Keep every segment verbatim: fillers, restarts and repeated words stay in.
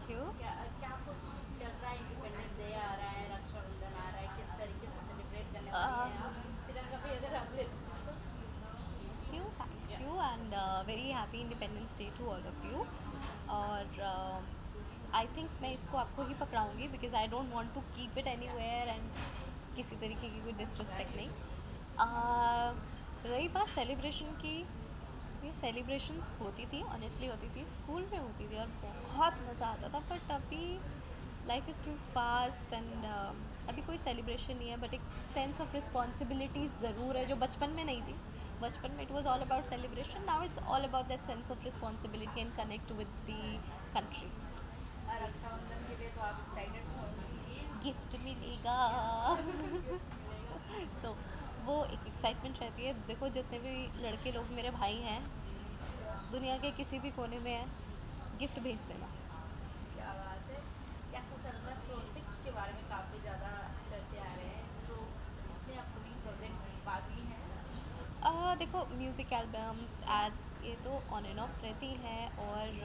You. क्या क्या कुछ चल रहा है? इंडिपेंडेंस डे आ रहा है, रक्षाबंधन आ रहा है, किस तरीके से सेलिब्रेट करने वाली हैं आप? तिरंगा भी अगर आप ले तो थैंक यू, थैंक या you and very happy independence day to all of you. और आई थिंक मैं इसको आपको ही पकड़ाऊंगी because I don't want to keep it anywhere and किसी तरीके की कोई डिसरिस्पेक्ट नहीं। राइट uh, रही बात सेलिब्रेशन की, ये सेलिब्रेशंस होती थी, ऑनेस्टली होती थी, स्कूल में होती थी और बहुत मज़ा आता था। बट अभी life is too fast and अभी कोई सेलिब्रेशन नहीं है। बट एक सेंस ऑफ रिस्पॉन्सिबिलिटी ज़रूर है जो बचपन में नहीं थी। बचपन में it was all about celebration, now it's all about that sense of responsibility and connect with the country. और रक्षाबंधन के लिए तो आप एक्साइटेड होंगी। गिफ्ट मिलेगा। गिफ्ट मिलेगा। सो so, वो एक एक्साइटमेंट रहती है। देखो जितने भी लड़के लोग मेरे भाई हैं दुनिया के किसी भी कोने में है, गिफ्ट भेज देना। क्या बात है। कैसा चल रहा है प्रोजेक्ट के बारे में? काफ़ी ज़्यादा चर्चे आ रहे हैं जो अपने अपकमिंग प्रोजेक्ट बाकी हैं। आ, देखो म्यूज़िक एल्बम्स एड्स ये तो ऑन एंड ऑफ रहती हैं। और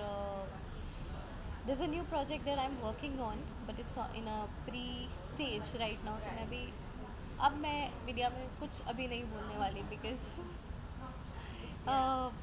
this is a new project that I am working on but it's in a pre stage right now. तो मैं राइट। भी अब मैं मीडिया में कुछ अभी नहीं बोलने वाली बिकॉज या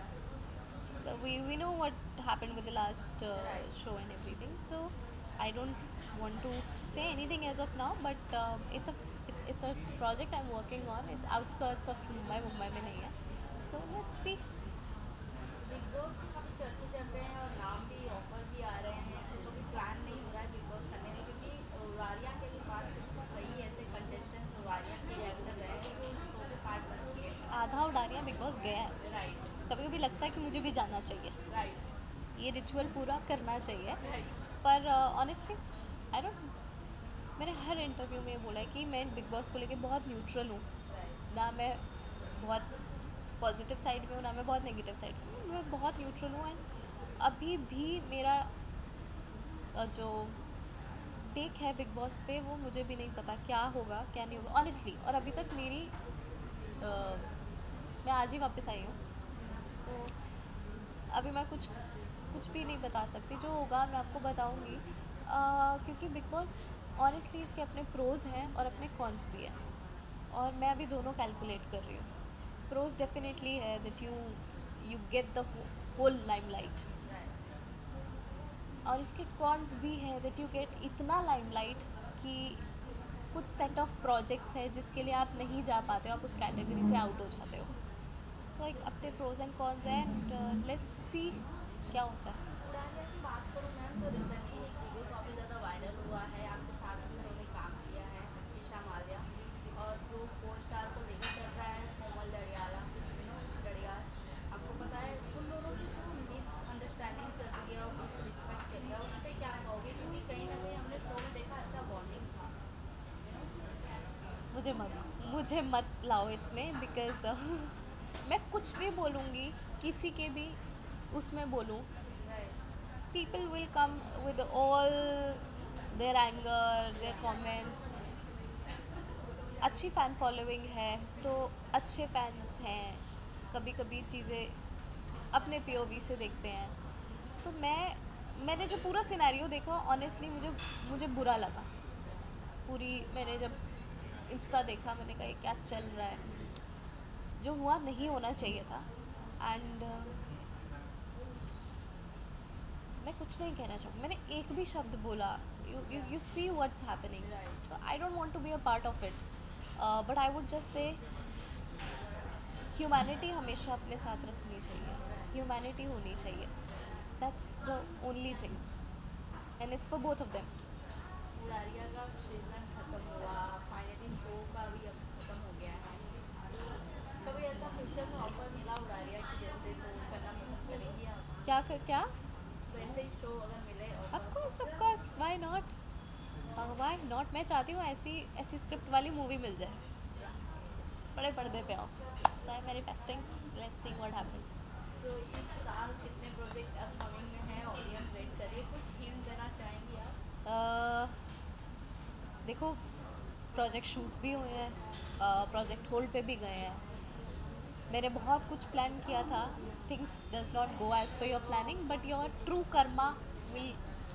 we we know what happened with the last uh, right. show and everything, so I don't want to say anything as of now. But uh, it's a it's it's a project I'm working on. It's outskirts of Mumbai, Mumbai में नहीं है, so let's see. Big boss के काफ़ी चर्चे चल रहे हैं और नाम भी ऑफर भी आ रहे हैं, तो कभी प्लान नहीं हो रहा है बिग बॉस करने में? क्योंकि उरारिया के बाद कई ऐसे कंटेस्टेंट्स उरारिया के रेगुलर रहे हैं जो उस शो में पार्ट बन चुके आधा उडारियाँ बिग बॉस गया है। हैं। राइट। कभी कभी लगता है कि मुझे भी जाना चाहिए, राइट। ये रिचुअल पूरा करना चाहिए। राइट। पर ऑनेस्टली आई डोंट, मैंने हर इंटरव्यू में ये बोला है कि मैं बिग बॉस को लेके बहुत न्यूट्रल हूँ। राइट। ना मैं बहुत पॉजिटिव साइड में हूँ ना मैं बहुत नेगेटिव साइड में हूँ, मैं बहुत न्यूट्रल हूँ। एंड अभी भी मेरा अ, जो टेक है बिग बॉस पे वो मुझे भी नहीं पता क्या होगा क्या नहीं होगा ऑनेस्टली। और अभी तक मेरी अ, मैं आज ही वापस आई हूँ, तो अभी मैं कुछ कुछ भी नहीं बता सकती। जो होगा मैं आपको बताऊँगी, अ, क्योंकि बिग बॉस ऑनेस्टली इसके अपने प्रोज हैं और अपने कॉन्स भी हैं। और मैं अभी दोनों कैलकुलेट कर रही हूँ। प्रोज डेफिनेटली है that you you get the whole limelight, right. और इसके कॉन्स भी है दैट यू गेट इतना लाइमलाइट कि कुछ सेट ऑफ प्रोजेक्ट्स है जिसके लिए आप नहीं जा पाते हो, आप उस कैटेगरी से आउट हो जाते हो। तो एक अपने प्रोज एंड कॉन्स हैं एंड लेट्स सी क्या होता है। उड़ानिया की बात करूँ मैम, तो रिसेंटली एक वीडियो काफ़ी ज़्यादा वायरल हुआ है। आपके साथ भी उन्होंने काम किया है, ईशा माल्या। और जो को स्टार को लेकर चल रहा है कोमल लड़ियाला, यू नो लड़ियाल, आपको पता है उन दोनों की जो मिसअंडरस्टैंडिंग चल रही है और डिसरिस्पेक्ट चल रहा है, उस पर क्या कहोगे? क्योंकि कहीं ना कहीं हमने शो में देखा अच्छा बॉन्डिंग था, यू नो। मुझे मत मुझे मत लाओ इसमें बिकॉज मैं कुछ भी बोलूँगी किसी के भी उसमें बोलूँ, right. people will come with all their anger, their comments. अच्छी फ़ैन फॉलोइंग है तो अच्छे फैंस हैं, कभी कभी चीज़ें अपने पीओवी से देखते हैं। तो मैं मैंने जो पूरा सिनेरियो देखा ऑनेस्टली मुझे मुझे बुरा लगा। पूरी मैंने जब इंस्टा देखा मैंने कहा ये क्या चल रहा है, जो हुआ नहीं होना चाहिए था। एंड मैं कुछ नहीं कहना चाहूँ, मैंने एक भी शब्द बोला, यू यू या you see what's happening. Right. So I don't want to be a part of it, but I would just say humanity हमेशा अपने साथ रखनी चाहिए, राइट। ह्यूमैनिटी होनी चाहिए, that's the only thing and it's for both of them. Udaariyaan का season खत्म हुआ, फाइनली शो का भी अब खत्म हो गया है। तो कभी ऐसा फ्यूचर में ऑफर मिला उड़ारिया की जैसे, तो करना पसंद करेंगी आप? क्या क्या? वैसे ही शो अगर मिले ऑफ ऑफर तो? Course of course, why not, why not. मैं चाहती हूँ ऐसी ऐसी स्क्रिप्ट वाली मूवी मिल जाए, या बड़े पर्दे पे आओ। So I am manifesting, let's see what happens. तो इस साल कितने प्रोजेक्ट अपकमिंग में हैं? ऑडियंस वेट करिए, कुछ हिंट देना चाहेंगी आप? अ, देखो प्रोजेक्ट शूट भी हुए हैं, प्रोजेक्ट होल्ड पे भी गए हैं। मैंने बहुत कुछ प्लान किया था, things does not go as per your planning but your true karma will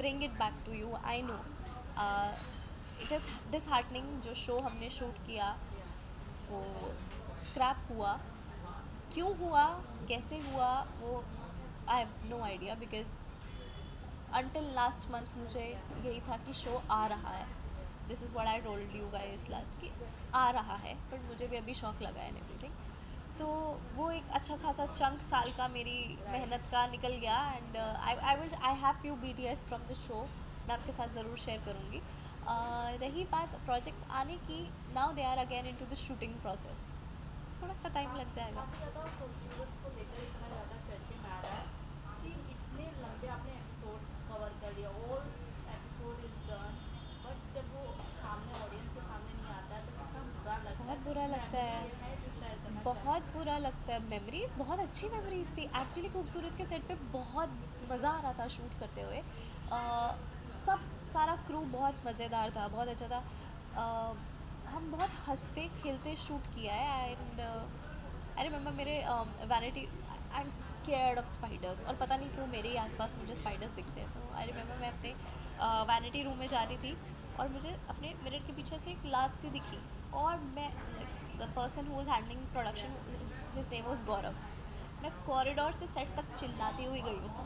bring it back to you. I know uh, it is disheartening जो शो हमने शूट किया Yeah. वो स्क्रैप हुआ. क्यों हुआ, कैसे हुआ, वो I have no idea because until last month मुझे यही था कि शो आ रहा है. This is what I told you guys last कि आ रहा है, बट मुझे भी अभी शौक लगा एंड एवरीथिंग. तो वो एक अच्छा खासा चंक साल का मेरी मेहनत का निकल गया. And I I will I have few B T S from the show, मैं आपके साथ ज़रूर शेयर करूँगी. uh, रही बात प्रोजेक्ट्स आने की, now they are again into the shooting process. थोड़ा सा टाइम लग जाएगा. काफ़ी ज़्यादा खूबसूरत को लेकर इतना ज़्यादा चर्चे में आ रहा है कि इतने लंबे आपने एपिसोड कवर कर लिया, all episode is done, but जब वो सामने ऑडियंस के सामने नहीं आता है तो कितना बुरा लगता है. बहुत बुरा लगता है, है जो शेयर करना बहुत बुरा लगता है. मेमोरीज बहुत अच्छी मेमोरीज थी एक्चुअली. खूबसूरत के सेट पे बहुत मज़ा आ रहा था शूट करते हुए. uh, सब सारा क्रू बहुत मज़ेदार था, बहुत अच्छा था. uh, हम बहुत हंसते खेलते शूट किया है. एंड आई रिमेंबर मेरे vanity, I am scared of spiders, और पता नहीं क्यों मेरे ही आसपास मुझे स्पाइडर्स दिखते हैं. तो आई रिमेंबर मैं अपने वैनिटी रूम में जा रही थी और मुझे अपने मिरर के पीछे से एक लात सी दिखी, और मैं the person who was handling production, his name was Gaurav. मैं कॉरिडोर से सेट तक चिल्लाती हुई गई हूँ,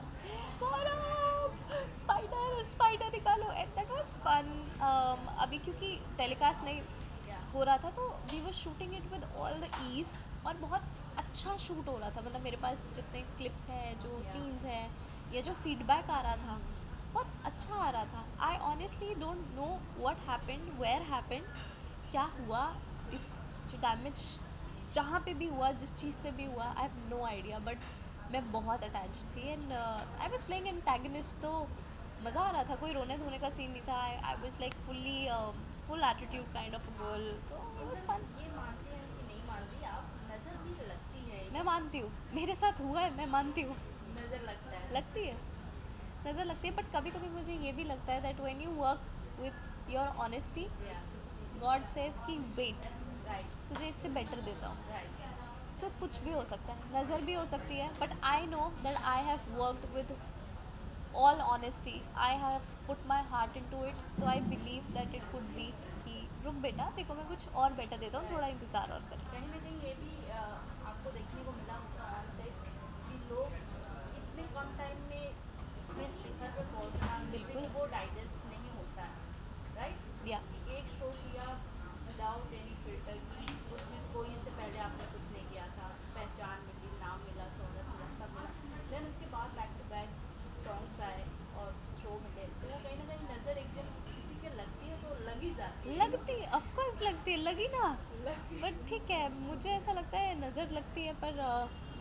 गौरव स्पाइडर स्पाइडर निकालो. And that was fun. अभी क्योंकि टेलीकास्ट नहीं हो रहा था तो we were shooting it with all the ease, और बहुत अच्छा शूट हो रहा था. मतलब मेरे पास जितने क्लिप्स हैं, जो सीन्स हैं, या जो फीडबैक आ रहा था बहुत अच्छा आ रहा था. I honestly don't know what happened, where happened, क्या हुआ. इस जो डैमेज जहाँ पे भी हुआ, जिस चीज़ से भी हुआ, I have no idea, but मैं बहुत अटैच थी. And I was playing antagonist, तो मज़ा आ रहा था. कोई रोने धोने का सीन नहीं था. I was like fully full attitude kind of a girl. तो इट वाज फन. ये मानते हैं कि नहीं मानती आप, नज़र भी लगती है. मैं मानती हूँ, मेरे साथ हुआ है, मैं मानती हूँ. नज़र लगता है. लगती है, नज़र लगती है. बट कभी कभी मुझे ये भी लगता है that when you work with your honesty, या गॉड सेज कि वेट, राइट तुझे इससे बेटर देता हूँ. राइट. तो कुछ भी हो सकता है, नज़र भी हो सकती है, but I know that I have worked with all honesty. I have put my heart into it. तो I believe that it could be कि रुक बेटा, देखो मैं कुछ और बेटर देता हूँ, थोड़ा इंतज़ार और कर. कहीं ना कहीं ये भी अ, आपको देखने को मिला होगा ऑन सेट कि लोग इतने कम टाइम में इतने शिखर पे पहुंचना, बिल्कुल. वो डाइजेस्ट नहीं होता है. राइट. या एक शो किया विदाउट एनी फिल्टर की, उसमें कोई इससे पहले आपने कुछ नहीं किया था, पहचान मिली, नाम मिला, शोहरत मिला, सब मिला. देन उसके बाद बैक टू बैक सॉन्ग्स आए और शो मिले, तो वो कहीं ना कहीं नज़र एक दिन किसी के लगती है तो लग ही जाती है. लगती है, ऑफकोर्स लगती है, लगी ना. लगती है. बट ठीक है, मुझे ऐसा लगता है नज़र लगती है, पर अ,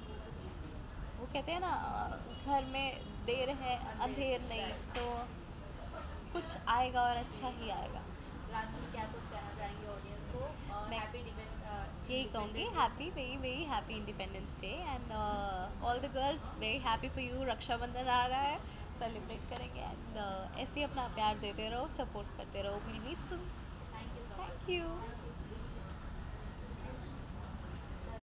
वो कहते हैं ना, अ, घर में देर है अंधेर नहीं. तो कुछ आएगा और अच्छा ही आएगा. लास्ट में क्या कुछ कहना चाहेंगे ऑडियंस को? मैं हैप्पी यही कहूँगी, happy, very very happy independence day. And all the girls, very happy for you. Rakshabandhan आ रहा है, सेलिब्रेट करेंगे. एंड ऐसे ही अपना प्यार देते रहो, सपोर्ट करते रहो. Will meet soon. Thank you so much. Thank you.